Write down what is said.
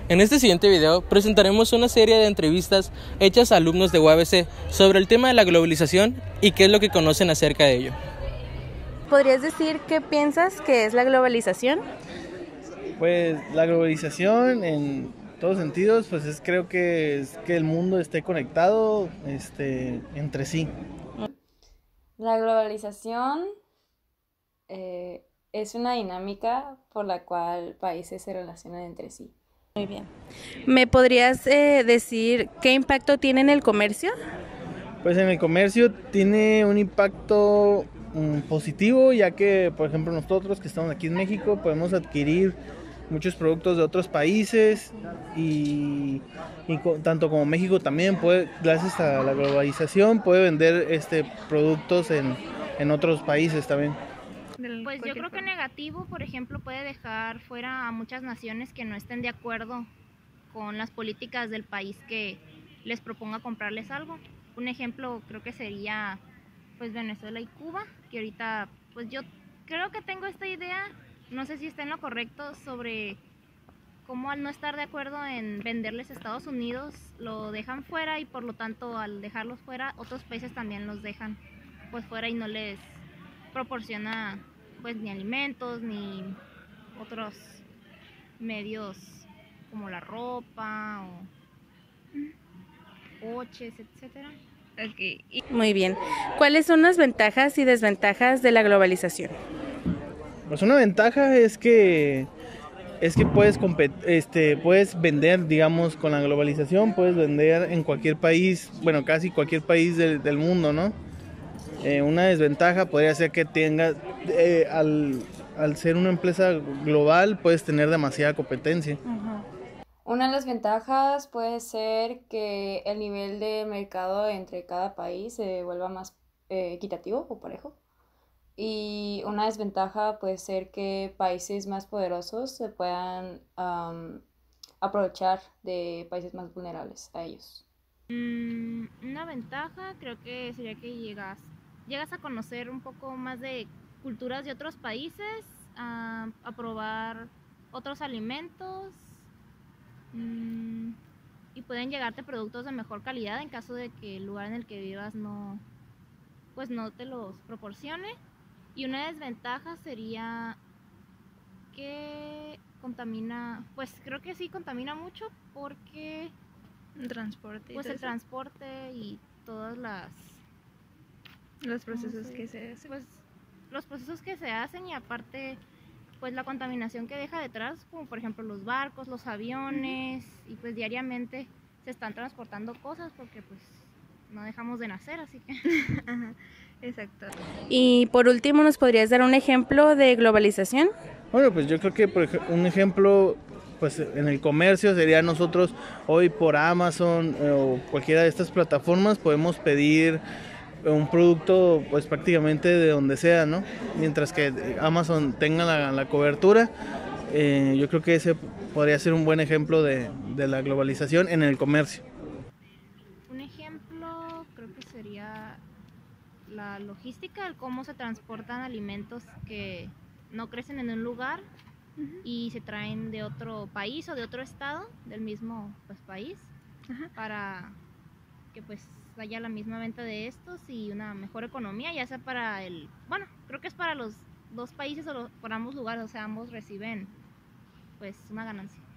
En este siguiente video presentaremos una serie de entrevistas hechas a alumnos de UABC sobre el tema de la globalización y qué es lo que conocen acerca de ello. ¿Podrías decir qué piensas que es la globalización? Pues la globalización en todos sentidos, pues creo que es que el mundo esté conectado entre sí. La globalización es una dinámica por la cual países se relacionan entre sí. Muy bien. ¿Me podrías decir qué impacto tiene en el comercio? Pues en el comercio tiene un impacto positivo, ya que, por ejemplo, nosotros que estamos aquí en México podemos adquirir muchos productos de otros países y tanto como México también puede, gracias a la globalización, puede vender productos en otros países también. Pues yo creo que negativo, por ejemplo, puede dejar fuera a muchas naciones que no estén de acuerdo con las políticas del país que les proponga comprarles algo. Un ejemplo creo que sería pues Venezuela y Cuba, que ahorita pues yo creo que tengo esta idea, no sé si está en lo correcto, sobre cómo al no estar de acuerdo en venderles a Estados Unidos lo dejan fuera y por lo tanto al dejarlos fuera otros países también los dejan pues fuera y no les proporciona pues ni alimentos ni otros medios como la ropa o coches, etcétera. Okay. Muy bien. ¿Cuáles son las ventajas y desventajas de la globalización? Pues una ventaja es que puedes vender, digamos, con la globalización, puedes vender en cualquier país, bueno, casi cualquier país del mundo, ¿no? Una desventaja podría ser que tengas, al ser una empresa global, puedes tener demasiada competencia. Una de las ventajas puede ser que el nivel de mercado entre cada país se vuelva más equitativo o parejo. Y una desventaja puede ser que países más poderosos se puedan aprovechar de países más vulnerables a ellos. Una ventaja creo que sería que llegas a conocer un poco más de culturas de otros países, a probar otros alimentos y pueden llegarte productos de mejor calidad en caso de que el lugar en el que vivas no te los proporcione. Y una desventaja sería que contamina, pues creo que sí contamina mucho porque El transporte. pues el transporte y todas los procesos que se hacen. pues los procesos que se hacen y aparte pues la contaminación que deja detrás, como por ejemplo los barcos, los aviones, y pues diariamente se están transportando cosas porque pues no dejamos de nacer, así que Ajá, exacto. Y por último, ¿nos podrías dar un ejemplo de globalización? Bueno, pues yo creo que un ejemplo pues en el comercio sería nosotros hoy por Amazon o cualquiera de estas plataformas podemos pedir un producto pues prácticamente de donde sea, ¿no? Mientras que Amazon tenga la cobertura, yo creo que ese podría ser un buen ejemplo de la globalización en el comercio. un ejemplo creo que sería la logística, el cómo se transportan alimentos que no crecen en un lugar y se traen de otro país o de otro estado del mismo pues, país para que pues haya la misma venta de estos y una mejor economía, ya sea para creo que es para los dos países o para ambos lugares, o sea, ambos reciben pues una ganancia.